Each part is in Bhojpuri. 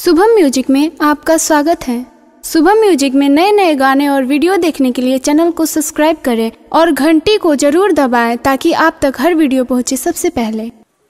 शुभम म्यूजिक में आपका स्वागत है। शुभम म्यूजिक में नए नए गाने और वीडियो देखने के लिए चैनल को सब्सक्राइब करें और घंटी को जरूर दबाएं ताकि आप तक हर वीडियो पहुंचे सबसे पहले।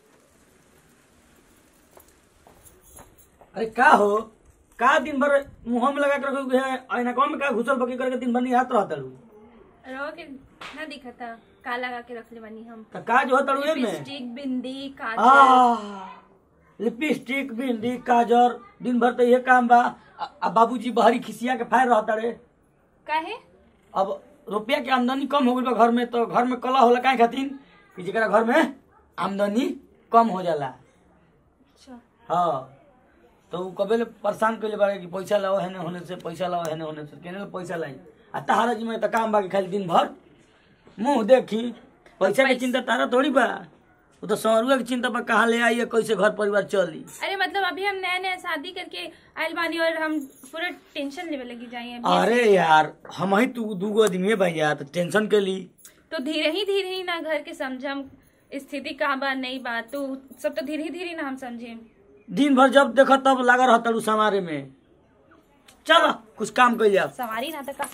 अरे का हो का दिन भर मुंह में लगा के रखो है आईना कौन में का घुसल बकी करके दिन भर नहीं हाथ रहता लू रो के ना दिखता का लगा के रख ले बनी हम तो का जो होता में लिपस्टिक बिंदी काजल लिपस्टिक बिंदी काजर दिन भर तो ये काम बा। अब बाबूजी बहरी खिसिया के फायर रहता रे काहे अब रुपया के आमदनी कम हो गई बा घर में तो घर में कला होला काहे खातिर कि जेकरा घर में आमदनी कम हो जाला। अच्छा हाँ तो उ कबे परेशान कइले बारे कि पैसा लाओ है होने से पैसा लाओ है होने से केने पैसा लाई आ तारा जी में तो काम बा कि खाली दिन भर मुंह देखी पैसा की चिंता तारा थोड़ी बा वो तो सौरुआ की चिंता बा कहाँ ले आई है कैसे घर परिवार चली। अरे मतलब अभी हम नया नया शादी करके आयल बानी और हम पूरा टेंशन लेवे लगी जाए। अरे यार हम ही तू दूगो आदमी भाई यार तो टेंशन के ली तो धीरे ही ना घर के समझम स्थिति कहाँ बा नहीं बा तो सब तो धीरे ही ना हम समझे। दिन भर जब देखा तब लगा रहता रू समारे में चल कुछ काम कर जा सवारी ना तो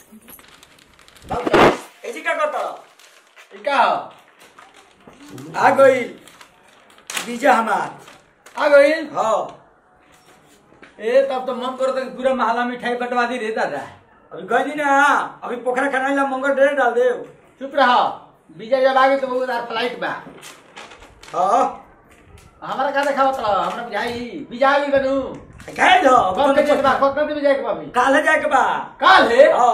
क्या करता आ गई बीजा हमार आ गई। हाँ ए तब तो मन करो कि पूरा महला मिठाई बंटवा दी रे दादा। अभी गई दी ना अभी पोखरा खनाई ला मंगल डेरे डाल दे चुप रहो बीजा जब आगे तो बहुत फ्लाइट बा। हाँ हमारा का देखा होता हमरा बुझाई बीजा आगे बनू कहे दो कब के जेबा कब के भी जाए के बाबी काल जाए के बा काल है। हाँ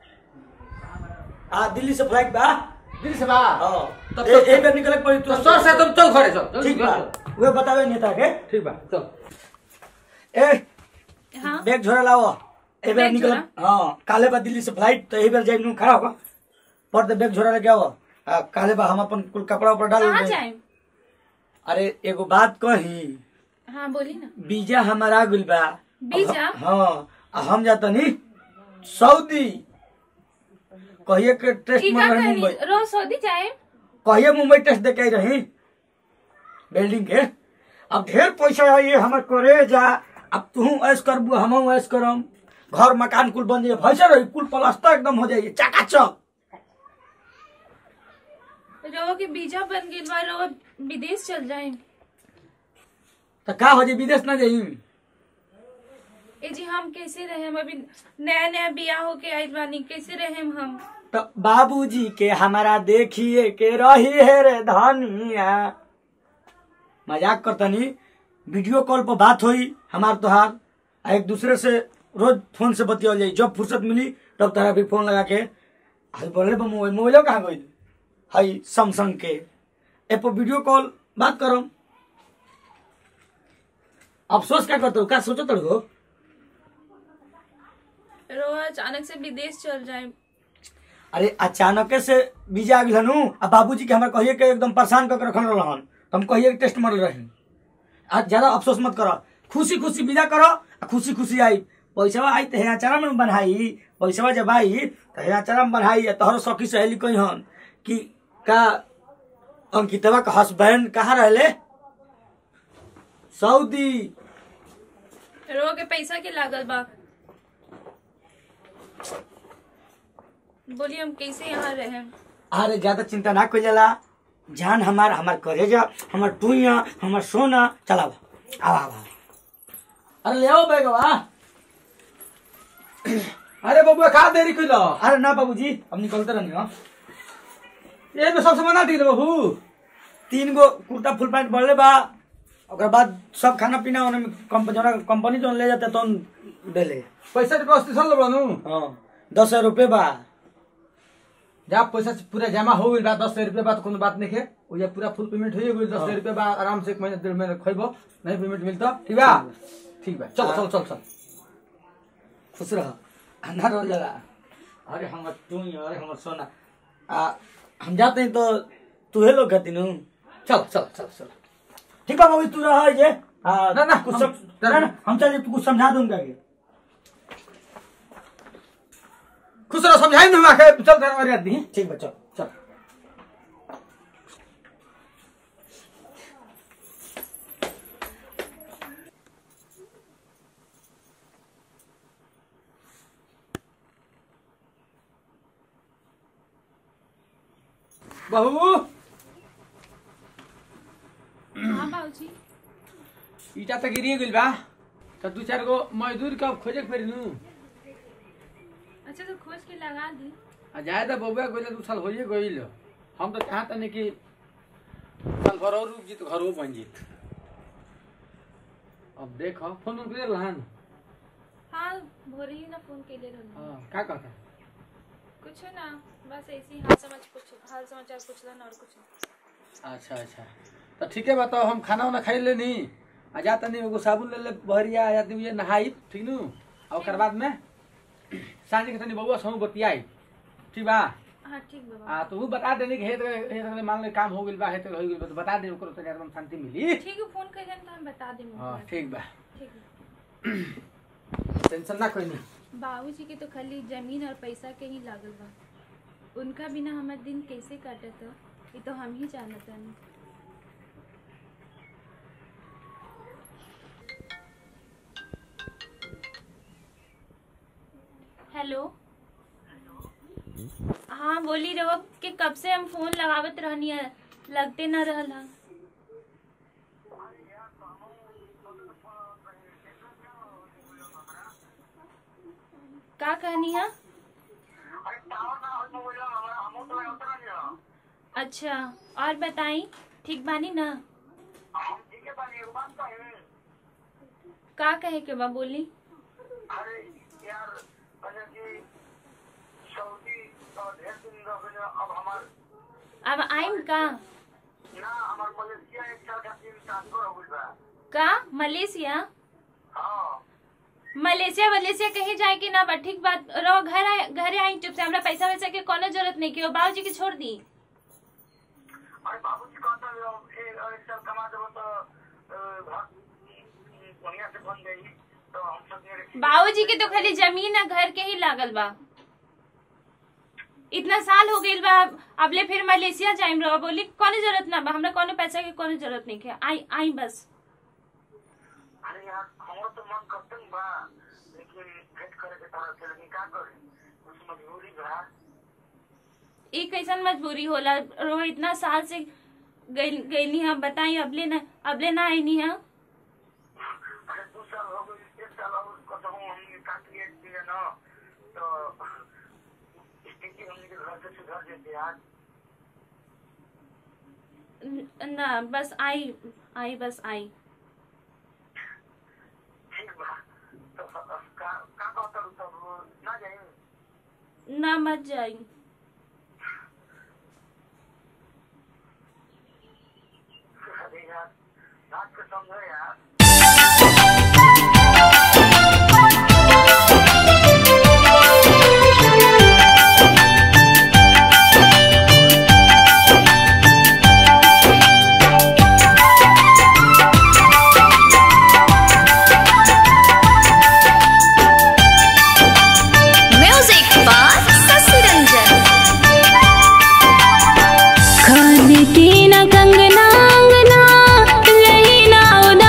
आ दिल्ली से फ्लाइट बा दिल से बा हाँ तब एक बार निकल पड़ी तो सर से तुम चल खड़े सब ठीक बा वे बतावे नेता के ठीक बा चल ए हाँ बैग झोरा लाओ एक बार बैग निकल झोरा? हाँ काले बा दिल्ली से फ्लाइट तो एक बार जाए नू खड़ा होगा पर तो बैग झोरा लेके आओ काले बा हम अपन कुल कपड़ा ऊपर डाल कहाँ देंगे। जाए। अरे एगो बात कही हाँ बोली ना बीजा हमारा गुल बा बीजा? हाँ हम जाता नहीं सऊदी कहिए के टेस्ट ठीक में रही है मुंबई रोज सऊदी जाए कहिए मुंबई टेस्ट दे के रही बिल्डिंग के अब ढेर पैसा आइए हमार करे जा अब तू ऐस करबू हम ऐस करम घर मकान कुल बन जाए भैसा रही कुल प्लास्टर एकदम हो जाइए चकाचक रो के बीजा बन गई बा रो विदेश चल जाए तो का हो जाए विदेश ना जाई ए जी हम कैसे रहे हम अभी नया नया बियाह होके आइल बानी कैसे रहे हम तो बाबूजी के हमारा देखिए के रही है रे धनिया मजाक करतनी वीडियो कॉल पर बात हुई हमार तोहार एक दूसरे से रोज फोन से बतिया जाई जब फुर्सत मिली तब तारा भी फोन लगा के हाई बोले मोबाइल कहाँ गई हाई सैमसंग के ए पर वीडियो कॉल बात करो अफसोस क्या करते हो क्या सोचो हो रो अचानक से विदेश चल जाए। अरे अचानक से वीजा आ गई अब बाबूजी के हमारे कहिए के एकदम परेशान करके रखल रहन तो हम कहिए टेस्ट मर रहे आज ज्यादा अफसोस मत करो खुशी खुशी विदा करो खुशी खुशी आई पैसा आई तो हेचारा में बनाई पैसा जब आई तो हेचारा में बनाई तोहर सखी सहेली कही हन कि का अंकितवा का हस्बैंड कहाँ रहले सऊदी रो के पैसा के लागल बा बोलिए हम कैसे यहाँ रहे। अरे ज्यादा चिंता ना कोई जाला जान हमार करेजा हमार टुइया हमार सोना चला आवा अरे ले आओ बैगवा अरे बबुआ खा देरी कइलो। अरे ना बाबूजी हम निकलते रहनी हो ये में सबसे मना दी बहू 3 गो कुर्ता फुल पैंट बढ़ले बा ओकर बाद सब खाना पीना ओने कंपनी जो ले जाते तो देले पैसा के व्यवस्था चल बनू हाँ 10,000 रुपये बा जब पैसा पूरा जमा हो गई बा 10,000 रुपया बात कोनो बात नहीं है वो ये पूरा फुल पेमेंट हो गई 10,000 रुपया बा आराम से 1 महीना 1.5 महीना खइबो नहीं पेमेंट मिलता ठीक बा चल खुश रह अंधार हो जाला अरे हमर टुइया अरे हमर सोना हम जाते हैं तो तू लोग कहती नू चल ठीक है बाबू तू रहा ये ना कुछ हम चलिए तू कुछ समझा दूंगा खुश रहो समझाई ना हम चल कर दी ठीक बच्चा चल बहू हाँ बाबूजी। ईटा तो गिरी गइल बा तो 2-4 गो मजदूर के अब खोजे के पड़ी नु। अच्छा तो खोज के लगा दी। आ जाए तो बउआ गइल 2 साल होइए गइल। हम तो चाहत नहीं कि साल भर और रुक जीत घरो बन जीत। अब देखो फोन कर लहन। हाँ भोरे ही ना फोन के लिए रहना। हां का कहता कुछ ना बस ऐसे ही हाल समाचार पूछलन और कुछ नहीं। अच्छा अच्छा तो ठीक है बताओ हम खाना वाना खाई लेनी आ जाता नहीं एगो साबुन ले ले बहरिया आ जाती हुई नहाई ठीक नु और ओकर बाद में सांझ के तनी बउआ संग बतियाई ठीक बा। हाँ ठीक बाबा। तो वो बता देनी कि हे मान ले काम हो गइल बा हे तो हो गइल बा तो बता दे ओकर तो एकदम शांति मिली। ठीक है फोन करें तो हम बता देंगे। हां ठीक बा ठीक है। टेंशन ना कोई नहीं। बाबूजी के तो खाली जमीन और पैसा के ही लागल बा। उनका बिना हमार दिन कैसे काटत ये तो हम ही जानत नहीं। हेलो हाँ बोली रहो कि कब से हम फोन लगावत रहनी है लगते ना रहला। का कहनी है? अच्छा और बताई ठीक बानी ना? का कहे के बा बोली? अरे यार सऊदी ढेर दिन अब हमार अब आइम का? ना हमार मलेशिया एक साल खातिर ट्रांसफर हो गइल बा। का मलेशिया? हां मलेशिया कहीं जाए कि ना बा ठीक बात रहो घरे आई चुप से। हमरा पैसा वैसा के कोनो जरूरत नहीं के बाबूजी के छोड़ दी। अरे बाबूजी कहता एक साल कमा देबो तो घर बढ़िया से बन गई तो हम सब बाबूजी के तो खाली जमीन है घर के ही लागल बा। इतना साल हो गइल बा अबले फिर मलेशिया जाइम रहो बोली कोनो जरूरत ना बा। हमरा कोनो पैसा के कोनो जरूरत नहीं के आई बस। अरे यार हमरो तो मन करतन बा लेकिन भेंट करे के तरह से लेकिन का करे कुछ मजबूरी बा। ई कैसन मजबूरी होला रो इतना साल से गइली हम बताई अबले ना आईनी है। अरे 2 साल हो गए 1 साल और कसम हमने काट लिए दिए ना तो स्थिति हमने के घर से सुधार देते यार। ना बस आई बस आई। ठीक बा तो का कहता तब ना जाए ना मत जाई। अरे यार बात को समझो यार। खाने की ना कंगना अंगना रही ना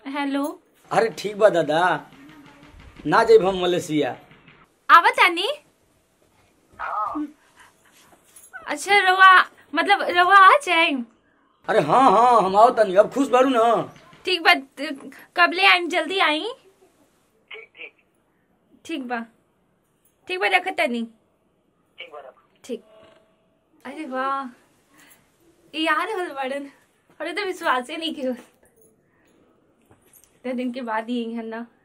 हेलो। अरे ठीक बा दादा, ना जाइब हम मलेशिया। आवत तानी। अच्छा रवा मतलब रवा आ जाए। अरे हाँ हाँ हम आओ तनी, अब खुश बारू ना। ठीक बा, कब ले आइम, जल्दी आई। ठीक ठीक ठीक बा, ठीक बा, रखत तानी। ठीक बा रखो। ठीक। अरे वाह, यार हल बड़न, अरे तो विश्वास ही नहीं किया। इतने दिन के बाद ही है ना।